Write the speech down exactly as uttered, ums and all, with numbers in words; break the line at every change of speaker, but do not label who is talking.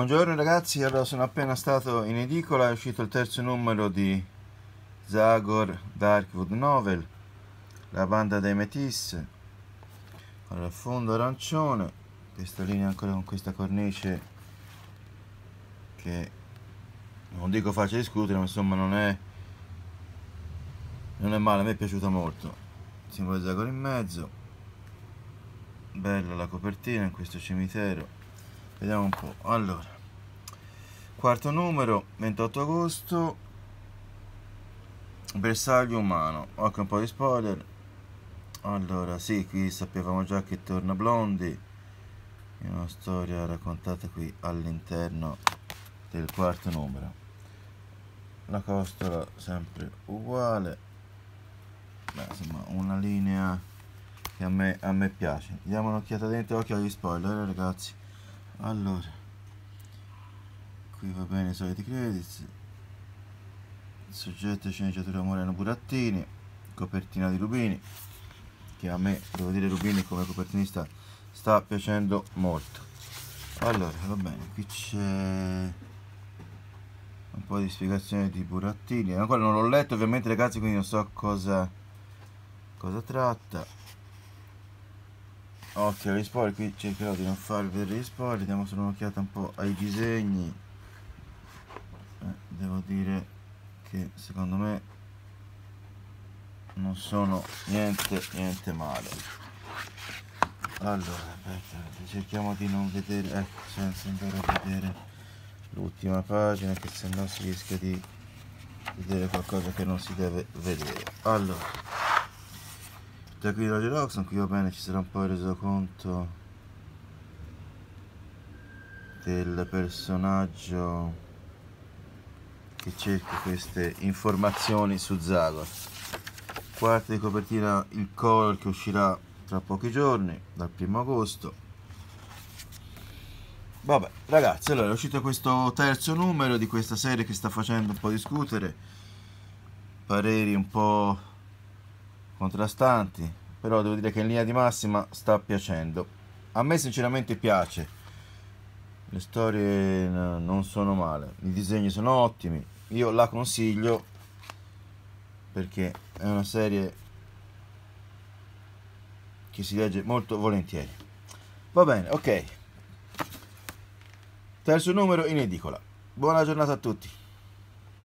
Buongiorno ragazzi, allora sono appena stato in edicola, è uscito il terzo numero di Zagor Darkwood Novel, la banda dei Métis. Allora, fondo arancione, questa linea ancora con questa cornice che non dico facile di discutere, ma insomma non è non è male, a me è piaciuta molto. Simbolo di Zagor in mezzo, bella la copertina in questo cimitero. Vediamo un po'. Allora, quarto numero, ventotto agosto, bersaglio umano. Occhio un po' di spoiler. Allora, sì, qui sapevamo già che torna Blondie, è una storia raccontata qui all'interno del quarto numero. La costola sempre uguale. Beh, insomma, una linea che a me, a me piace. Diamo un'occhiata dentro, occhio agli spoiler, eh, ragazzi. Allora, qui va bene i soliti credits, soggetto e sceneggiatura Moreno Burattini, copertina di Rubini, che a me, devo dire, Rubini come copertinista sta piacendo molto. Allora, va bene, qui c'è un po' di spiegazione di Burattini, ancora non l'ho letto ovviamente ragazzi, quindi non so cosa cosa tratta. Occhio agli spoiler, qui cercherò di non farvi vedere gli spoiler, diamo solo un'occhiata un po' ai disegni. Eh, devo dire che secondo me non sono niente niente male. Allora, aspetta, cerchiamo di non vedere, ecco, senza andare a vedere l'ultima pagina, che se no si rischia di vedere qualcosa che non si deve vedere. Allora, da qui Radio Roxxon, qui va bene, ci sarà un po' reso conto del personaggio che cerca queste informazioni su Zagor. Quarta di copertina il color, che uscirà tra pochi giorni, dal primo agosto. Vabbè ragazzi, allora è uscito questo terzo numero di questa serie che sta facendo un po' discutere, pareri un po' contrastanti, però devo dire che in linea di massima sta piacendo. A me sinceramente piace, le storie non sono male, i disegni sono ottimi, io la consiglio perché è una serie che si legge molto volentieri. Va bene, ok, terzo numero in edicola. Buona giornata a tutti.